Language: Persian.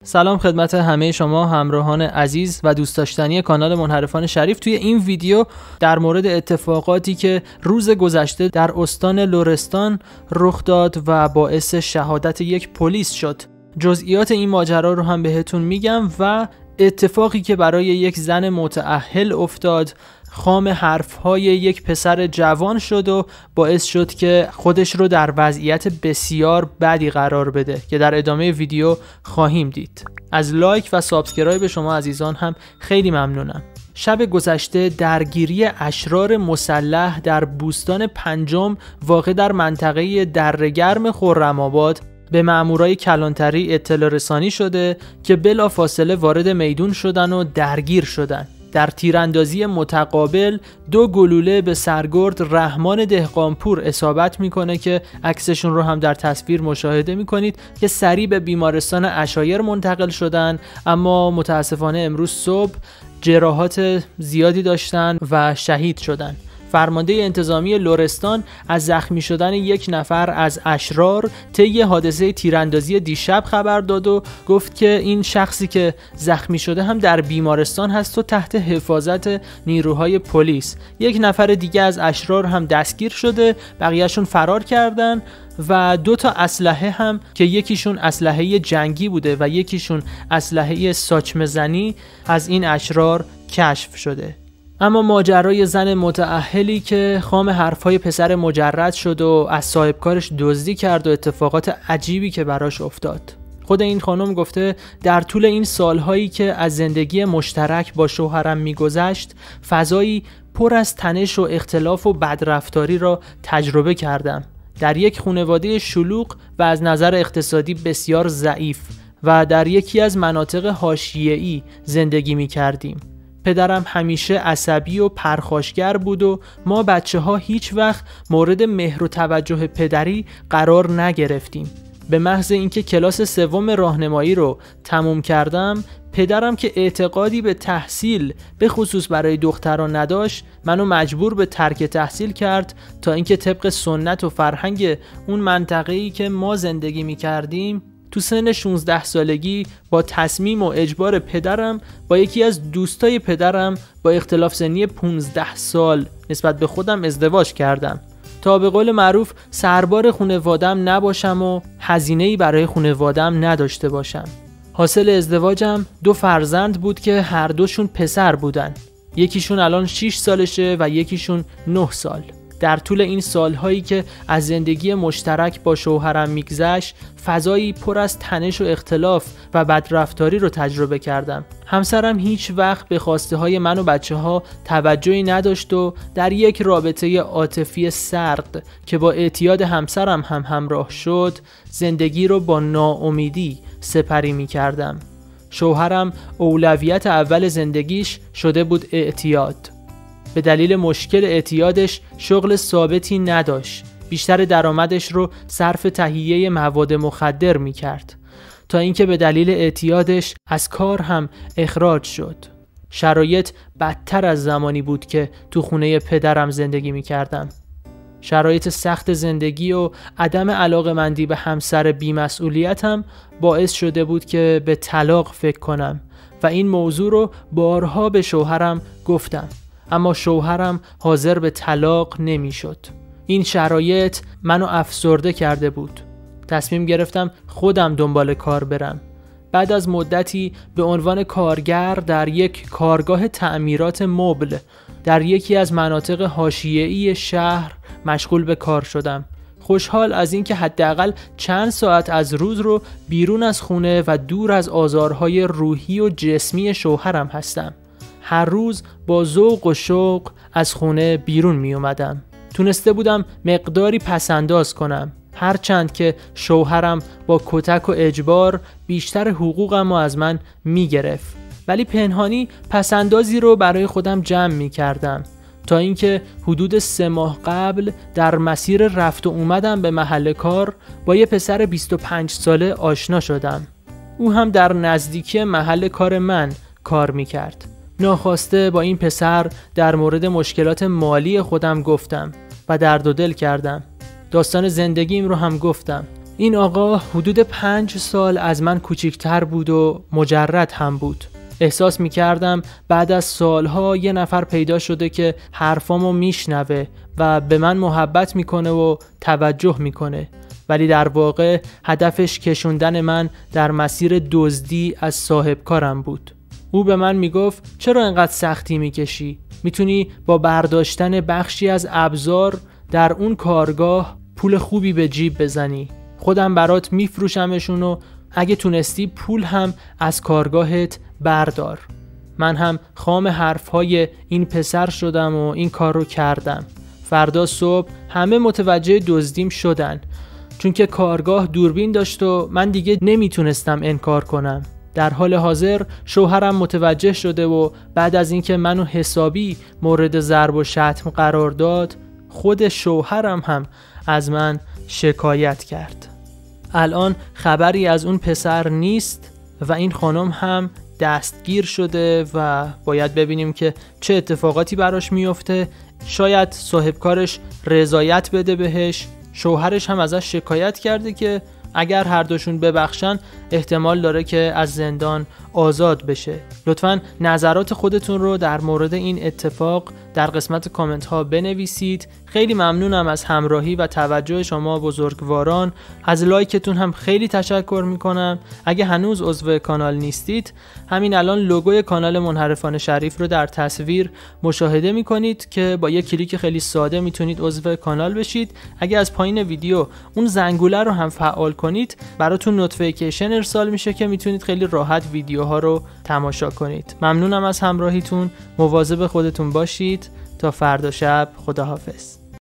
سلام خدمت همه شما همراهان عزیز و دوست داشتنی کانال منحرفان شریف. توی این ویدیو در مورد اتفاقاتی که روز گذشته در استان لرستان رخ داد و باعث شهادت یک پلیس شد، جزئیات این ماجرا رو هم بهتون میگم و اتفاقی که برای یک زن متأهل افتاد خام حرفهای یک پسر جوان شد و باعث شد که خودش رو در وضعیت بسیار بدی قرار بده که در ادامه ویدیو خواهیم دید. از لایک و سابسکرایب شما عزیزان هم خیلی ممنونم. شب گذشته درگیری اشرار مسلح در بوستان پنجم واقع در منطقه دره‌گرم خرم‌آباد به مامورای کلانتری اطلاع رسانی شده که بلافاصله وارد میدون شدن و درگیر شدن. در تیراندازی متقابل 2 گلوله به سرگرد رحمان دهقانپور اصابت میکنه که عکسشون رو هم در تصویر مشاهده میکنید که سریع به بیمارستان عشایر منتقل شدن، اما متاسفانه امروز صبح جراحات زیادی داشتن و شهید شدن. فرمانده انتظامی لرستان از زخمی شدن یک نفر از اشرار طی حادثه تیراندازی دیشب خبر داد و گفت که این شخصی که زخمی شده هم در بیمارستان هست و تحت حفاظت نیروهای پلیس. یک نفر دیگه از اشرار هم دستگیر شده، بقیهشون فرار کردن و 2 تا اسلحه هم که یکیشون اسلحه جنگی بوده و یکیشون اسلحه ساچمه زنی از این اشرار کشف شده. اما ماجرای زن متأهلی که خام حرفای پسر مجرد شد و از صاحبکارش دزدی کرد و اتفاقات عجیبی که براش افتاد. خود این خانم گفته در طول این سالهایی که از زندگی مشترک با شوهرم میگذشت فضایی پر از تنش و اختلاف و بدرفتاری را تجربه کردم. در یک خانواده شلوغ و از نظر اقتصادی بسیار ضعیف و در یکی از مناطق حاشیه‌ای زندگی می‌کردیم. پدرم همیشه عصبی و پرخاشگر بود و ما بچه‌ها هیچ وقت مورد مهر و توجه پدری قرار نگرفتیم. به محض اینکه کلاس 3 راهنمایی رو تموم کردم، پدرم که اعتقادی به تحصیل به خصوص برای دختران نداشت، منو مجبور به ترک تحصیل کرد تا اینکه طبق سنت و فرهنگ اون منطقه‌ای که ما زندگی می‌کردیم تو سن 16 سالگی با تصمیم و اجبار پدرم با یکی از دوستای پدرم با اختلاف سنی 15 سال نسبت به خودم ازدواج کردم تا به قول معروف سربار خانواده‌ام نباشم و هزینه‌ای برای خانواده‌ام نداشته باشم. حاصل ازدواجم 2 فرزند بود که هر دوشون پسر بودن. یکیشون الان 6 سالشه و یکیشون 9 سال. در طول این سالهایی که از زندگی مشترک با شوهرم میگذشت فضایی پر از تنش و اختلاف و بدرفتاری رو تجربه کردم. همسرم هیچ وقت به خواسته های من و بچه ها توجهی نداشت و در یک رابطه عاطفی سرد که با اعتیاد همسرم هم همراه شد زندگی رو با ناامیدی سپری میکردم. شوهرم اولویت اول زندگیش شده بود اعتیاد. به دلیل مشکل اعتیادش شغل ثابتی نداشت. بیشتر درآمدش رو صرف تهیه مواد مخدر می‌کرد تا اینکه به دلیل اعتیادش از کار هم اخراج شد. شرایط بدتر از زمانی بود که تو خونه پدرم زندگی می‌کردم. شرایط سخت زندگی و عدم علاقه‌مندی به همسر بی‌مسئولیتم باعث شده بود که به طلاق فکر کنم و این موضوع رو بارها به شوهرم گفتم. اما شوهرم حاضر به طلاق نمی شد. این شرایط منو افسرده کرده بود. تصمیم گرفتم خودم دنبال کار برم. بعد از مدتی به عنوان کارگر در یک کارگاه تعمیرات مبل در یکی از مناطق حاشیه‌ای شهر مشغول به کار شدم. خوشحال از اینکه حداقل چند ساعت از روز رو بیرون از خونه و دور از آزارهای روحی و جسمی شوهرم هستم. هر روز با ذوق و شوق از خونه بیرون می اومدم. تونسته بودم مقداری پسنداز کنم، هرچند که شوهرم با کتک و اجبار بیشتر حقوقم رو از من می گرفت. ولی پنهانی پسندازی رو برای خودم جمع می کردم تا اینکه حدود 3 ماه قبل در مسیر رفت و اومدم به محل کار با یه پسر 25 ساله آشنا شدم. او هم در نزدیکی محل کار من کار می کرد. ناخواسته با این پسر در مورد مشکلات مالی خودم گفتم و درد و دل کردم. داستان زندگیم رو هم گفتم این آقا حدود 5 سال از من کوچیکتر بود و مجرد هم بود. احساس می‌کردم بعد از سالها یه نفر پیدا شده که حرفامو میشنوه و به من محبت میکنه و توجه میکنه، ولی در واقع هدفش کشوندن من در مسیر دزدی از صاحبکارم بود. او به من میگفت چرا اینقدر سختی میکشی؟ میتونی با برداشتن بخشی از ابزار در اون کارگاه پول خوبی به جیب بزنی. خودم برات میفروشمشون و اگه تونستی پول هم از کارگاهت بردار. من هم خام حرفهای این پسر شدم و این کار رو کردم. فردا صبح همه متوجه دزدیم شدن، چون که کارگاه دوربین داشت و من دیگه نمیتونستم انکار کنم. در حال حاضر شوهرم متوجه شده و بعد از اینکه منو حسابی مورد ضرب و شتم قرار داد، خود شوهرم هم از من شکایت کرد. الان خبری از اون پسر نیست و این خانم هم دستگیر شده و باید ببینیم که چه اتفاقاتی براش میفته. شاید صاحبکارش رضایت بده بهش. شوهرش هم ازش شکایت کرده که اگر هر دوشون ببخشن احتمال داره که از زندان آزاد بشه. لطفاً نظرات خودتون رو در مورد این اتفاق در قسمت کامنت ها بنویسید. خیلی ممنونم از همراهی و توجه شما بزرگواران. از لایکتون هم خیلی تشکر میکنم. اگه هنوز عضو کانال نیستید، همین الان لوگوی کانال منحرفان شریف رو در تصویر مشاهده میکنید که با یک کلیک خیلی ساده میتونید عضو کانال بشید. اگه از پایین ویدیو اون زنگوله رو هم فعال کنید، براتون نوتیفیکیشن ارسال میشه که میتونید خیلی راحت ویدیوها رو تماشا کنید. ممنونم از همراهیتون. مواظب خودتون باشید. تا فردا شب، خداحافظ.